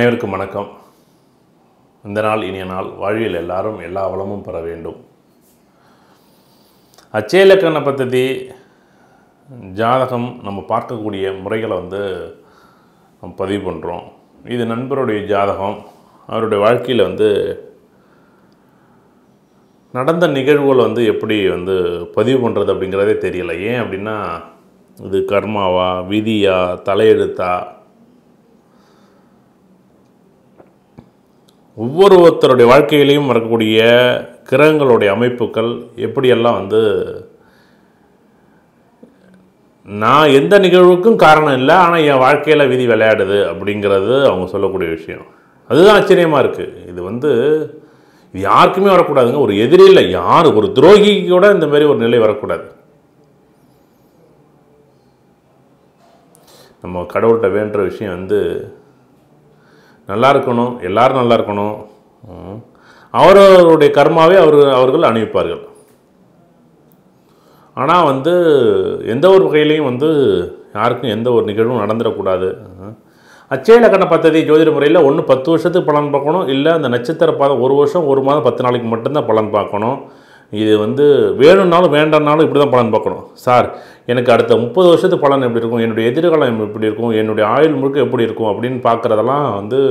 அனைவருக்கும் வணக்கம். இந்த நாள் இனிய நாள். வாழ்வில் எல்லாரும் எல்லா வளமும் பெற வேண்டும். அச்சய இலக்கண பద్ధதி ஜாதகம் நம்ம பார்க்கக்கூடிய முறைகளை நம்ம பதிவு பண்ணுறோம். இது நண்பருடைய ஜாதகம். அவருடைய வாழ்க்கையில் நடந்த நிகழ்வுகள் எப்படி பதிவு பண்ணுறது அப்படிங்கிறதே தெரியல. ஏன் அப்படின்னா, இது கர்மாவா, விதியா, தலையெழுத்தா, ஒவ்வொருத்தருடைய வாழ்க்கையிலையும் வரக்கூடிய கிரகங்களுடைய அமைப்புகள் எப்படியெல்லாம் நான் எந்த நிகழ்வுக்கும் காரணம் இல்லை, ஆனால் என் வாழ்க்கையில் விதி விளையாடுது அப்படிங்கிறது அவங்க சொல்லக்கூடிய விஷயம். அதுதான் ஆச்சரியமாக இருக்குது. இது யாருக்குமே வரக்கூடாதுங்க. ஒரு எதிரி இல்லை, யார் ஒரு துரோகிக்கு கூட இந்த மாதிரி ஒரு நிலை வரக்கூடாது. நம்ம கடவுள்கிட்ட வேண்டுற விஷயம் நல்லா இருக்கணும், எல்லாரும் நல்லா இருக்கணும். அவர்களுடைய கர்மாவே அவர்கள் அனுபவிப்பார்கள். ஆனால் எந்த ஒரு வகையிலையும் யாருக்கும் எந்த ஒரு நிகழ்வும் நடந்துடக்கூடாது. அச்சய இலக்கண பద్ధதி ஜோதிட முறையில் ஒன்று 10 வருஷத்துக்கு பலன் பார்க்கணும், இல்லை அந்த நட்சத்திர பாதம் 1 வருஷம் 1 மாதம் 10 நாளைக்கு மட்டும்தான் பலன் பார்க்கணும். இது வேணும்னாலும் வேண்டாம்னாலும் இப்படி தான் பலன் பார்க்கணும். சார், எனக்கு அடுத்த 30 வருஷத்துக்கு பலன் எப்படி இருக்கும், என்னுடைய எதிர்காலம் எப்படி இருக்கும், என்னுடைய ஆயுள் முழுக்க எப்படி இருக்கும் அப்படின்னு பார்க்குறதெல்லாம்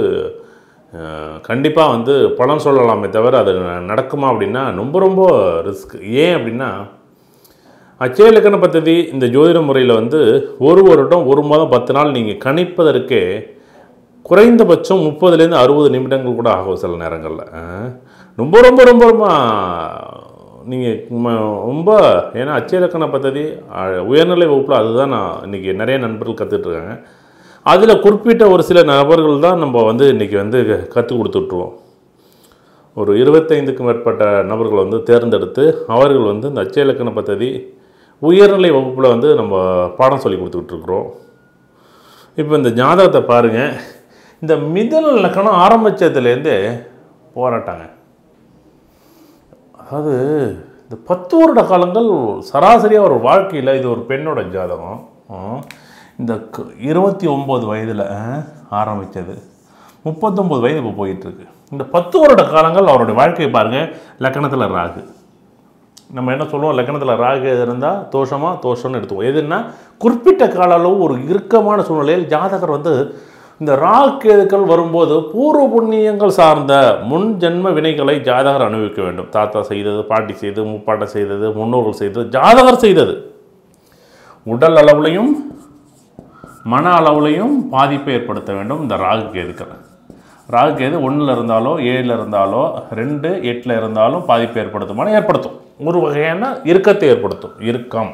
கண்டிப்பாக பலன் சொல்லலாமே தவிர அது நடக்குமா அப்படின்னா ரொம்ப ரொம்ப ரிஸ்க். ஏன் அப்படின்னா, அச்சய இலக்கண பద్ధதி இந்த ஜோதிட முறையில் 1 வருடம் 1 மாதம் 10 நாள் நீங்கள் கணிப்பதற்கே குறைந்தபட்சம் 30லேருந்து 60 நிமிடங்கள் கூட ஆகும் சில நேரங்களில். ரொம்ப ரொம்ப ரொம்ப ரொம்ப நீங்கள் ரொம்ப ஏன்னா அச்சய இலக்கண பద్ధதி உயர்நிலை வகுப்பில் அதுதான் நான் இன்றைக்கி நிறைய நண்பர்கள் கற்றுட்ருக்காங்க. அதில் குறிப்பிட்ட ஒரு சில நபர்கள் தான் நம்ம இன்றைக்கி கற்றுக் கொடுத்துட்ருவோம். ஒரு 25க்கும் மேற்பட்ட நபர்கள் தேர்ந்தெடுத்து அவர்கள் இந்த அச்சய இலக்கண பద్ధதி உயர்நிலை வகுப்பில் நம்ம பாடம் சொல்லி கொடுத்துட்ருக்குறோம். இப்போ இந்த ஜாதகத்தை பாருங்கள். இந்த மிதுன இலக்கணம் ஆரம்பித்ததுலேருந்தே போராட்டாங்க. அதாவது இந்த 10 வருட காலங்கள் சராசரியாக ஒரு வாழ்க்கையில், இது ஒரு பெண்ணோட ஜாதகம், இந்த 29 வயதில் ஆரம்பித்தது, 39 வயது இப்போ போயிட்டுருக்கு. இந்த 10 வருட காலங்கள் அவருடைய வாழ்க்கையை பாருங்கள். லக்கணத்தில் ராகு, நம்ம என்ன சொல்லுவோம், லக்கணத்தில் ராகு எது இருந்தால் தோஷம்னு எடுத்துவோம். எதுன்னா குறிப்பிட்ட கால அளவு ஒரு இறுக்கமான சூழ்நிலையில் ஜாதகர் இந்த ராகுகள் வரும்போது பூர்வ புண்ணியங்கள் சார்ந்த முன் ஜென்ம வினைகளை ஜாதகர் அனுபவிக்க வேண்டும். தாத்தா செய்தது, பாட்டி செய்தது, முப்பாட்டை செய்தது, முன்னோர்கள் செய்தது, ஜாதகர் செய்தது உடல் அளவுலையும் மன அளவுலையும் பாதிப்பை ஏற்படுத்த வேண்டும். இந்த ராகு கேதுக்கள், ராகு கேது 1ல் இருந்தாலோ 7ல் இருந்தாலோ 2, 8ல் இருந்தாலும் பாதிப்பை ஏற்படுத்தும். ஒரு வகையான இறுக்கத்தை ஏற்படுத்தும். இறுக்கம்.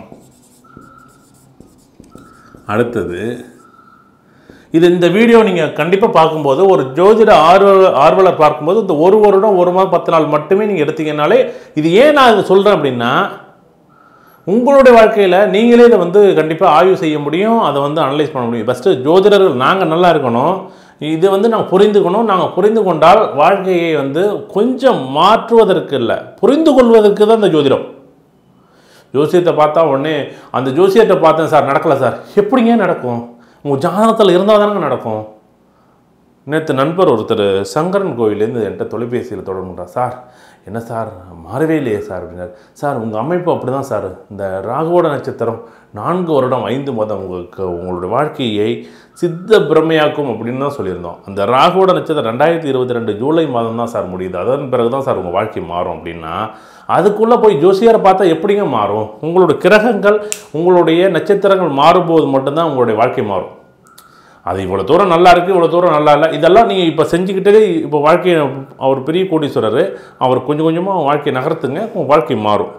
அடுத்தது இந்த வீடியோ நீங்கள் கண்டிப்பாக பார்க்கும்போது, ஒரு ஜோதிட ஆர்வலர் பார்க்கும்போது இந்த 1 வருடம் 1 மாதம் 10 நாள் மட்டுமே நீங்கள் எடுத்தீங்கன்னாலே, இது ஏன் நான் இதை சொல்கிறேன் அப்படின்னா, உங்களுடைய வாழ்க்கையில் நீங்களே இதை கண்டிப்பாக ஆய்வு செய்ய முடியும், அதை அனலைஸ் பண்ண முடியும். ஃபஸ்ட்டு ஜோதிடர்கள் நாங்கள் நல்லா இருக்கணும், இது நாங்கள் புரிந்துக்கணும். நாங்கள் புரிந்து கொண்டால் வாழ்க்கையை கொஞ்சம் மாற்றுவதற்கு இல்லை, புரிந்து கொள்வதற்கு தான் இந்த ஜோதிடம். ஜோசியத்தை பார்த்தா உடனே அந்த ஜோசியத்தை பார்த்தேன் சார், நடக்கலை சார். எப்படிங்க நடக்கும்? உங்கள் ஜாதகத்தில் இருந்தால் தானங்க நடக்கும். நேற்று நண்பர் ஒருத்தர் சங்கரன் கோவிலேருந்து என்கிட்ட தொலைபேசியில் தொடர்புறார். சார், என்ன சார் மாறவே இல்லையே சார் அப்படின்னார். சார், உங்கள் அமைப்பு அப்படி தான் சார். இந்த ராகுவோட நட்சத்திரம் 4 வருடம் 5 மாதம் உங்களுடைய வாழ்க்கையை சித்த பிரமையாக்கும் அப்படின்னு தான் சொல்லியிருந்தோம். அந்த ராகுவோட நட்சத்திரம் 2022 ஜூலை மாதம் தான் சார் முடியுது. அதன் பிறகு தான் சார் உங்கள் வாழ்க்கை மாறும் அப்படின்னா, அதுக்குள்ளே போய் ஜோசியரை பார்த்தா எப்படிங்க மாறும்? உங்களுடைய கிரகங்கள், உங்களுடைய நட்சத்திரங்கள் மாறும்போது மட்டும்தான் உங்களுடைய வாழ்க்கை மாறும். அது இவ்வளோ தூரம் நல்லா இருக்குது, இவ்வளோ தூரம் நல்லா இல்லை, இதெல்லாம் நீங்கள் இப்போ செஞ்சுக்கிட்டே இப்போ வாழ்க்கையை, அவர் பெரிய கோடீஸ்வரர், அவர் கொஞ்சம் கொஞ்சமாக வாழ்க்கையை நகர்த்துங்க, உங்கள் வாழ்க்கை மாறும்.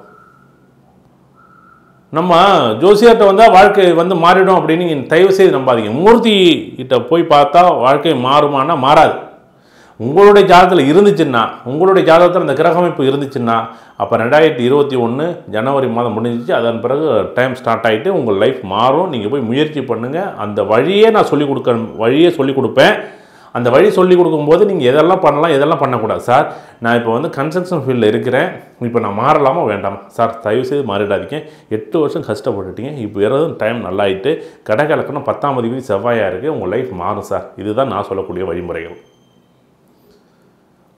நம்ம ஜோசியர்கிட்ட வந்தால் வாழ்க்கை மாறிடும் அப்படின்னு நீங்கள் தயவு செய்து நம்பாதீங்க. மூர்த்தி கிட்ட போய் பார்த்தா வாழ்க்கை மாறுமானா மாறாது. உங்களுடைய ஜாதகத்தில் இருந்துச்சுன்னா, உங்களுடைய ஜாதகத்தில் அந்த கிரக அமைப்பு இருந்துச்சுன்னா, அப்போ 2021 ஜனவரி மாதம் முடிஞ்சிச்சு. அதன் பிறகு டைம் ஸ்டார்ட் ஆகிட்டு உங்கள் லைஃப் மாறும். நீங்கள் போய் முயற்சி பண்ணுங்கள். அந்த வழியே நான் சொல்லிக் கொடுப்பேன். அந்த வழி சொல்லிக் கொடுக்கும்போது நீங்கள் எதெல்லாம் பண்ணலாம், எதெல்லாம் பண்ணக்கூடாது. சார், நான் இப்போ கன்ஸ்ட்ரக்ஷன் ஃபீல்டில் இருக்கிறேன், இப்போ நான் மாறலாமா வேண்டாமா? சார், தயவுசெய்து மாறிடாதீங்க. 8 வருஷம் கஷ்டப்பட்டுட்டீங்க, இப்போ வேறு டைம் நல்லாயிட்டு கடக இலக்கணம் 10ஆம் அதிபதி செவ்வாயாக இருக்குது, உங்கள் லைஃப் மாறும் சார். இதுதான் நான் சொல்லக்கூடிய வழிமுறைகள்.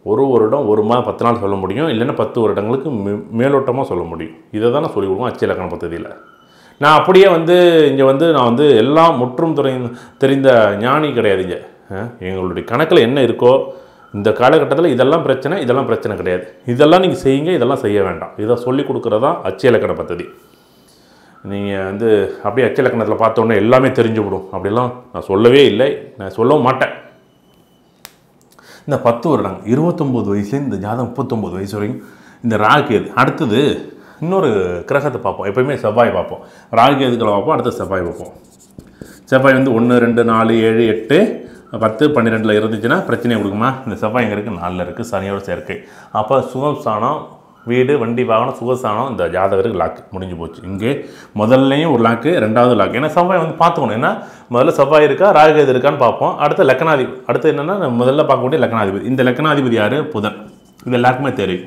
ஒரு வருடம் 1 மாதம் 10 நாள் சொல்ல முடியும், இல்லைன்னா 10 வருடங்களுக்கு மேலோட்டமாக சொல்ல முடியும். இதை தான் நான் சொல்லிக் கொடுப்போம் அச்சய இலக்கண பദ്ധதியில். நான் அப்படியே இங்கே நான் எல்லாம் முற்றும் தெரிந்த ஞானி கிடையாதுங்க. எங்களுடைய கணக்கில் என்ன இருக்கோ இந்த காலகட்டத்தில் இதெல்லாம் பிரச்சனை கிடையாது, இதெல்லாம் நீங்கள் செய்யுங்க, இதெல்லாம் செய்ய வேண்டாம், இதை சொல்லிக் கொடுக்குறது தான் அச்சய இலக்கண பദ്ധதி. நீங்கள் அப்படியே அச்சய இலக்கணத்தில் பார்த்தோன்னே எல்லாமே தெரிஞ்சுவிடும் அப்படிலாம் நான் சொல்லவே இல்லை, நான் சொல்லவும் மாட்டேன். இந்த 10 வருடங்கள் 29 வயசுலேருந்து இந்த ஜாதகம் 39 வயசு வரைக்கும் இந்த ராகுகேது. அடுத்தது இன்னொரு கிரகத்தை பார்ப்போம், எப்போயுமே செவ்வாய் பார்ப்போம். ராகுகேதுக்களை பார்ப்போம், அடுத்து செவ்வாய் பார்ப்போம். செவ்வாய் 1, 2, 4, 7, 8, 10, 12 இருந்துச்சுன்னா பிரச்சனையை கொடுக்குமா? இந்த செவ்வாய் எங்கே இருக்குது? 4 இருக்குது, சனியோட சேர்க்கை. அப்போ சுகஸ்தானம், வீடு, வண்டி, வாகனம், சுகஸ்தானம் இந்த ஜாதகருக்கு லாக்கு முடிஞ்சு போச்சு. இங்கே முதல்லையும் ஒரு லாக்கு, ரெண்டாவது லாக்கு. ஏன்னா செவ்வாய் பார்த்துக்கணும். ஏன்னா முதல்ல செவ்வாய் இருக்கா ராகுகேது இருக்கான்னு பார்ப்போம். அடுத்து லக்னாதிபதி, அடுத்து என்னென்னா முதல்ல பார்க்கக்கூடிய லக்னாதிபதி. இந்த லக்னாதிபதி யார்? புதன். இது எல்லாருக்குமே தெரியும்.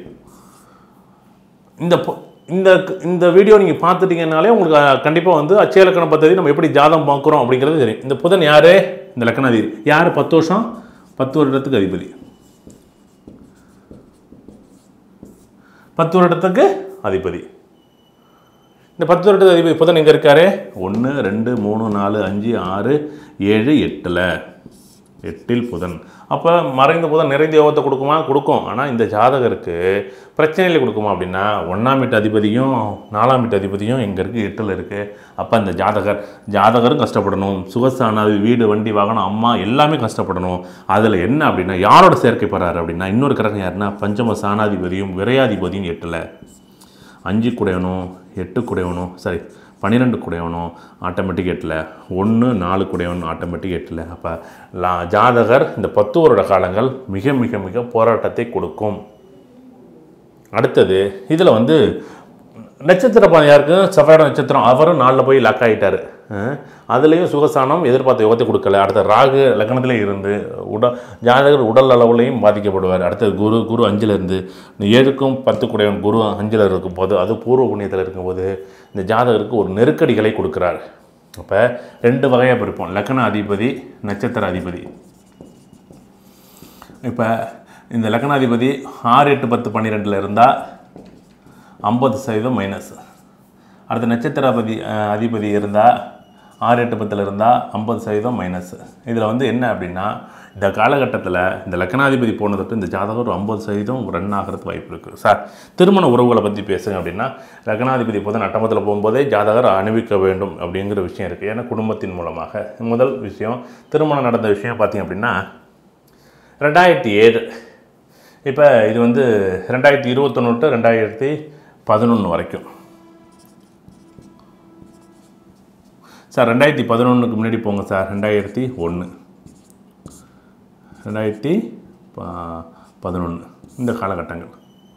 இந்த வீடியோ நீங்கள் பார்த்துட்டீங்கன்னாலே உங்களுக்கு கண்டிப்பாக அச்சய இலக்கண பദ്ധதி நம்ம எப்படி ஜாதகம் பார்க்குறோம் அப்படிங்கிறது தெரியும். இந்த புதன் யார்? இந்த லக்னாதிபதி யார்? 10 வருஷம் 10 வருடத்துக்கு அதிபதி. 10 வருடத்துக்கு அதிபதி. இந்த 10 வருடத்துக்கு அதிபதி புதன் எங்கே இருக்காரு? 1, 2, 3, 4, 5, 6, 7, 8ல் புதன். அப்போ மறைந்த புதன் நிறைந்த யோகத்தை கொடுக்குமா? கொடுக்கும். ஆனால் இந்த ஜாதகருக்கு பிரச்சனையில் கொடுக்குமா அப்படின்னா 1ஆம் வீட்டு அதிபதியும் 4ஆம் வீட்டு அதிபதியும் எங்கே இருக்குது? 8ல் இருக்குது. அப்போ அந்த ஜாதகரும் கஷ்டப்படணும், சுகஸ்தானாதி, வீடு, வண்டி, வாகனம், அம்மா எல்லாமே கஷ்டப்படணும். அதில் என்ன அப்படின்னா யாரோட சேர்க்கை போகிறாரு அப்படின்னா இன்னொரு கிரகம் யாருன்னா பஞ்சம சாணாதிபதியும் விரையாதிபதியும் 8ல். 5 குடையவனும் 8 குடையவனும் 12 குடையவனும் ஆட்டோமேட்டிக் 8ல். 1, 4 குடையவனும் ஆட்டோமேட்டிக் 8ல். அப்போ ஜாதகர் இந்த 10 வருட காலங்கள் மிக மிக மிக போராட்டத்தை கொடுக்கும். அடுத்தது இதில் நட்சத்திர யாருக்கு? செவ்வாயோட நட்சத்திரம். அவரும் 4ல் போய் லாக் ஆகிட்டார். அதுலேயும் சுகஸ்தானம் எதிர்பார்த்த யோகத்தை கொடுக்கல. அடுத்த ராகு லக்னத்திலே இருந்து ஜாதகர் உடல் அளவுலையும் பாதிக்கப்படுவார். அடுத்தது குரு 5ல் இருந்து 7க்கும் 10 குடையவன் குரு 5ல் இருக்கும்போது, அது பூர்வ புண்ணியத்தில் இருக்கும்போது இந்த ஜாதகருக்கு ஒரு நெருக்கடிகளை கொடுக்குறார். அப்போ 2 வகையாக பிரிப்போம், லக்ன அதிபதி, நட்சத்திர அதிபதி. இப்போ இந்த லக்னாதிபதி 6, 8, 10, 12ல் இருந்தால் 50% மைனஸ். அடுத்த நட்சத்திர அதிபதி இருந்தால் 6, 8, 10ல் இருந்தால் 50% மைனஸ். இதில் என்ன அப்படின்னா இந்த காலகட்டத்தில் இந்த லக்னாதிபதி போனதுக்கு இந்த ஜாதகம் ஒரு 50% ரன் ஆகிறதுக்கு வாய்ப்பு இருக்குது. சார் திருமண உறவுகளை பற்றி பேசுங்க அப்படின்னா லக்னாதிபதி புதன் அட்டமத்தில் போகும்போதே ஜாதகர் அணிவிக்க வேண்டும் அப்படிங்கிற விஷயம் இருக்குது. ஏன்னா குடும்பத்தின் மூலமாக முதல் விஷயம். திருமணம் நடந்த விஷயம் பார்த்திங்க அப்படின்னா 2007. இப்போ இது 2021 to 2011 வரைக்கும். சார் 2011க்கு முன்னாடி போங்க சார். 2001, 2011 இந்த காலகட்டங்கள்.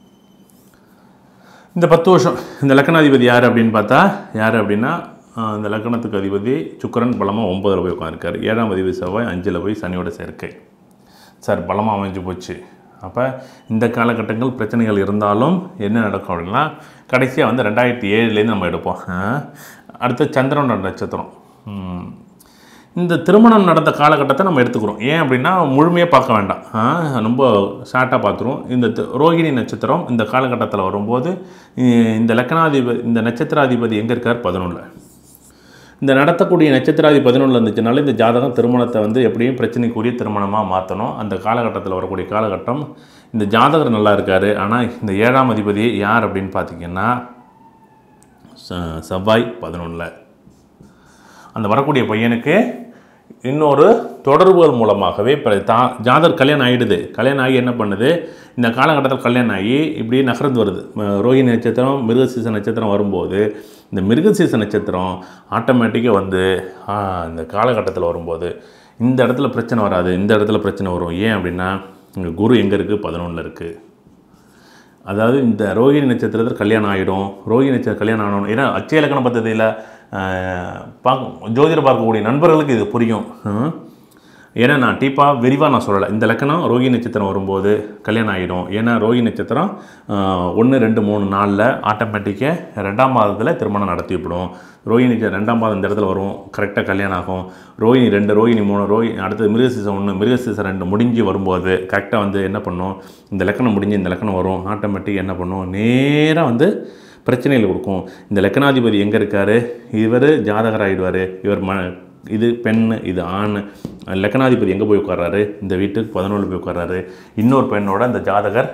இந்த 10 வருஷம் இந்த லக்னாதிபதி யார் அப்படின்னு பார்த்தா அப்படின்னா இந்த லக்னத்துக்கு அதிபதி சுக்கிரன் பலமாக 9ல் போய் உட்காந்துருக்காரு. 7ஆம் அதிபதி செவ்வாய் 5ல் போய் சனியோட சேர்க்கை. சார் பலமாக அமைஞ்சு போச்சு. அப்போ இந்த காலகட்டங்கள் பிரச்சனைகள் இருந்தாலும் என்ன நடக்கும் அப்படின்னா கடைசியாக 2007லேருந்து நம்ம எடுப்போம். அடுத்து சந்திரனோட நட்சத்திரம். இந்த திருமணம் நடந்த காலகட்டத்தை நம்ம எடுத்துக்கிறோம். ஏன் அப்படின்னா முழுமையாக பார்க்க வேண்டாம், ரொம்ப ஷார்ட்டாக பார்த்துருவோம். இந்த ரோகிணி நட்சத்திரம் இந்த காலகட்டத்தில் வரும்போது இந்த லக்னாதிபதி இந்த நட்சத்திராதிபதி எங்கே இருக்கார்? 11ல். இந்த நடத்தக்கூடிய நட்சத்திராதி 11ல் இருந்துச்சுனால இந்த ஜாதகம் திருமணத்தை எப்படியும் பிரச்சனைக்குரிய திருமணமாக மாற்றணும். அந்த காலகட்டத்தில் வரக்கூடிய காலகட்டம். இந்த ஜாதகர் நல்லா இருக்கார். ஆனால் இந்த 7ஆம் அதிபதி யார் அப்படின்னு பார்த்திங்கன்னா செவ்வாய் 11ல். அந்த வரக்கூடிய பையனுக்கு இன்னொரு தொடர்புகள் மூலமாகவே ஜாதகர் கல்யாணம் ஆகிடுது. கல்யாணம் ஆகி என்ன பண்ணுது? இந்த காலகட்டத்தில் கல்யாணம் ஆகி இப்படி நகர்ந்து வருது. ரோஹிணி நட்சத்திரம் மிருகசீச நட்சத்திரம் வரும்போது இந்த மிருகசீச நட்சத்திரம் ஆட்டோமேட்டிக்காக இந்த காலகட்டத்தில் வரும்போது இந்த இடத்துல பிரச்சனை வராது, இந்த இடத்துல பிரச்சனை வரும். ஏன் அப்படின்னா இங்கே குரு எங்கே இருக்குது? 11ல் இருக்குது. அதாவது இந்த ரோஹிணி நட்சத்திரத்தில் கல்யாணம் ஆகிடும். ரோஹிணி நட்சத்திரம் கல்யாணம் ஆகணும். ஏன்னா அச்சய இலக்கண பദ്ധதியில் ஜோதிடர் பார்க்கக்கூடிய நண்பர்களுக்கு இது புரியும். ஏன்னா நான் டீப்பாக விரிவாக நான் சொல்லலை. இந்த லக்கணம் ரோஹிணி நட்சத்திரம் வரும்போது கல்யாணம் ஆகிடும். ஏன்னா ரோஹிணி நட்சத்திரம் 1, 2, 3 நாளில் ஆட்டோமேட்டிக்காக 2ஆம் மாதத்தில் திருமணம் நடத்திவிடும். ரோஹிணி 2ஆம் மாதம் இந்த இடத்துல வரும், கரெக்டாக கல்யாணம் ஆகும். ரோஹிணி 2, ரோஹிணி 3, அடுத்தது மிருகசீசம் 1, மிருகசீசம் 2 முடிஞ்சு வரும்போது கரெக்டாக வந்து என்ன பண்ணும், இந்த லக்கணம் முடிஞ்சு இந்த லக்கணம் வரும், ஆட்டோமேட்டிக் என்ன பண்ணும், நேராக வந்து பிரச்சனைகள் கொடுக்கும். இந்த லக்கணாதிபதி எங்கே இருக்கார், இவர் ஜாதகர் ஆகிடுவார். இவர் இது பெண், இது ஆண். லக்கணாதிபதி எங்கே போய் உட்கார்றாரு, இந்த வீட்டுக்கு 11 போய் உட்கார்றாரு. இன்னொரு பெண்ணோட இந்த ஜாதகர்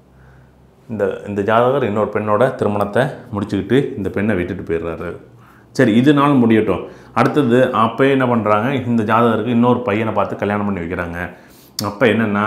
இன்னொரு பெண்ணோட திருமணத்தை முடிச்சுக்கிட்டு இந்த பெண்ணை விட்டுட்டு போயிடுறாரு. சரி, இது நாள் முடியட்டும். அடுத்தது அப்போ என்ன பண்ணுறாங்க, இந்த ஜாதகருக்கு இன்னொரு பையனை பார்த்து கல்யாணம் பண்ணி வைக்கிறாங்க. அப்போ என்னென்னா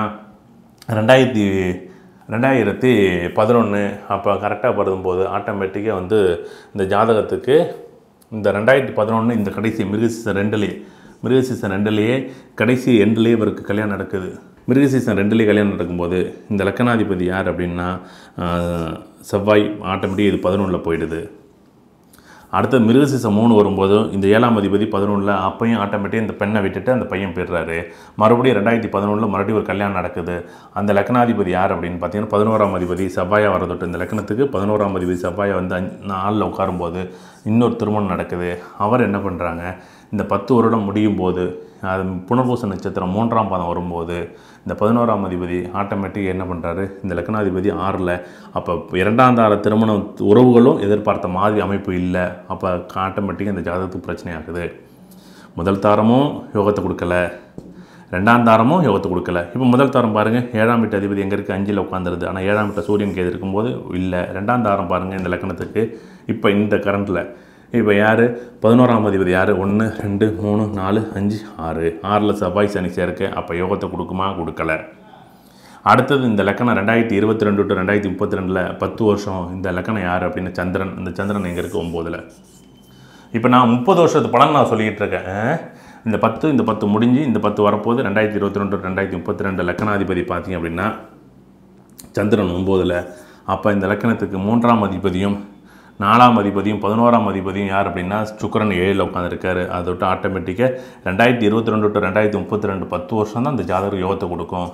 2011 அப்போ கரெக்டாக வரும்போது ஆட்டோமேட்டிக்காக வந்து இந்த ஜாதகத்துக்கு இந்த 2011 இந்த கடைசி மிருகசீசம் 2லேயே கடைசி எண்ட்லேயே இவருக்கு கல்யாணம் நடக்குது. மிருகசீசம் 2லேயே கல்யாணம் நடக்கும்போது இந்த லக்கணாதிபதி யார் அப்படின்னா செவ்வாய். ஆட்டோமேட்டிக் இது 11 போயிடுது. அடுத்த மிருகசீசம் 3 வரும்போது இந்த 7ஆம் அதிபதி 11, அப்பையும் ஆட்டோமேட்டிக் இந்த பெண்ணை விட்டுட்டு அந்த பையன் போயிடுறாரு. மறுபடியும் 2011 மறுபடியும் ஒரு கல்யாணம் நடக்குது. அந்த லக்கணாதிபதி யார் அப்படின்னு பார்த்தீங்கன்னா 11ஆம் அதிபதி செவ்வாயாக வரதொட்டு இந்த லக்கணத்துக்கு 11ஆம் அதிபதி செவ்வாயை வந்து 4 உட்காரும்போது இன்னொரு திருமணம் நடக்குது. அவர் என்ன பண்ணுறாங்க, இந்த 10 வருடம் முடியும் போது அது புனர்பூச நட்சத்திரம் 3ஆம் பாதம் வரும்போது இந்த 11ஆம் அதிபதி ஆட்டோமேட்டிக் என்ன பண்ணுறாரு, இந்த லக்கணாதிபதி 6ல். அப்போ 2ஆம் தார திருமண உறவுகளும் எதிர்பார்த்த மாதிரி அமைப்பு இல்லை. அப்போ ஆட்டோமேட்டிக்காக இந்த ஜாதகத்துக்கு பிரச்சனை ஆகுது. முதல் தாரமும் யோகத்தை கொடுக்கல, 2ஆம் தாரமும் யோகத்தை கொடுக்கல. இப்போ முதல் தாரம் பாருங்கள், 7ஆம் வீட்டு அதிபதி எங்கே இருக்குது, 5ல் உட்காந்துருது. ஆனால் 7ஆம் வீட்டை சூரியன் கேது இருக்கும்போது இல்லை. 2ஆம் தாரம் பாருங்கள் இந்த லக்கணத்துக்கு இப்போ இந்த கரண்ட்டில் இப்போ யார், 11ஆம் அதிபதி யார், 1, 2, 3, 4, 5, 6. 6ல் செவ்வாய் சனி சேர்க்க. அப்போ யோகத்தை கொடுக்குமா, கொடுக்கல. அடுத்தது இந்த லக்கணம் 2022 to 2032 10 வருஷம். இந்த லக்கணம் யார் அப்படின்னு சந்திரன். இந்த சந்திரன் எங்கே இருக்குது, 9ல். இப்போ நான் 30 வருஷத்து பலன் நான் சொல்லிக்கிட்டு இருக்கேன். இந்த 10 முடிஞ்சு இந்த 10 வரப்போது 2022 to 2032 லக்கணாதிபதி பார்த்திங்க அப்படின்னா சந்திரன் 9ல். அப்போ இந்த லக்கணத்துக்கு 3ஆம் அதிபதியும் 4ஆம் அதிபதியும் 11ஆம் அதிபதியும் யார் அப்படின்னா சுக்கிரன் 7ல் உட்காந்துருக்காரு. அதை விட்டு ஆட்டோமேட்டிக்காக 2022 to 2032 10 வருஷம் தான் இந்த ஜாதகம் யோகத்தை கொடுக்கும்.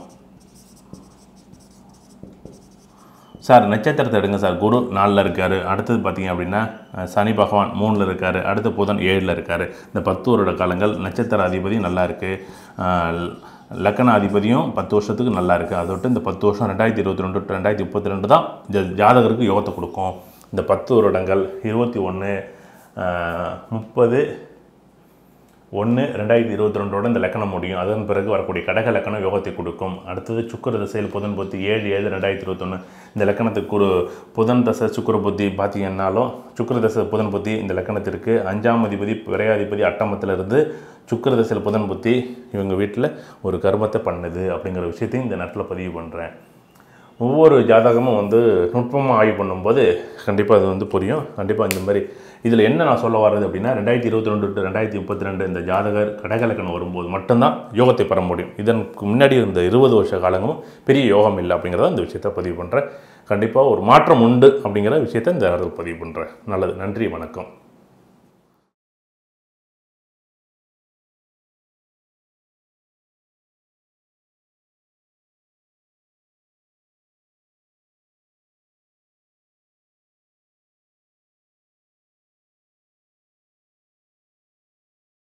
சார் நட்சத்திரத்தை எடுங்க சார். குரு 4ல் இருக்கார். அடுத்தது பார்த்திங்க அப்படின்னா சனி பகவான் 3ல் இருக்கார். அடுத்து புதன் 7ல் இருக்கார். இந்த 10 வருட காலங்கள் நட்சத்திர அதிபதியும் நல்லா இருக்குது, லக்கண அதிபதியும் 10 வருஷத்துக்கு நல்லா இருக்குது. அதை விட்டு இந்த 10 வருஷம் 2022 to 2032 தான் ஜாதகருக்கு யோகத்தை கொடுக்கும். இந்த 10 வருடங்கள் 21/30/1/2022 இந்த லக்கணம் முடியும். அதன் பிறகு வரக்கூடிய கடக லக்கணம் யோகத்தை கொடுக்கும். அடுத்தது சுக்கிர தசையில் புதன் புத்தி 7/7/2021 இந்த லக்கணத்துக்கு ஒரு புதன் தசை சுக்கிர புத்தி பார்த்தீங்கன்னாலும் சுக்கிர தசை புதன் புத்தி இந்த லக்கணத்திற்கு 5ஆம் அதிபதி விரையாதிபதி அட்டமத்தில் இருந்து சுக்கிர தசையில் புதன் புத்தி இவங்க வீட்டில் ஒரு கர்மத்தை பண்ணுது அப்படிங்கிற விஷயத்தையும் இந்த நேரத்தில் பதிவு பண்ணுறேன். ஒவ்வொரு ஜாதகமும் வந்து நுட்பமாக ஆய்வு பண்ணும்போது கண்டிப்பாக அது வந்து புரியும். கண்டிப்பாக இந்த மாதிரி இதில் என்ன நான் சொல்ல வர்றது அப்படின்னா 2022 to 2032 இந்த ஜாதகர் கடகலக்கணம் வரும்போது மட்டும்தான் யோகத்தை பெற முடியும். இதற்கு முன்னாடி இருந்த 20 வருஷ காலங்களும் பெரிய யோகம் இல்லை அப்படிங்கிறத இந்த விஷயத்தை பதிவு பண்ணுறேன். கண்டிப்பாக ஒரு மாற்றம் உண்டு அப்படிங்கிற விஷயத்தை இந்த இடத்துல பதிவு பண்ணுறேன். நல்லது, நன்றி, வணக்கம்.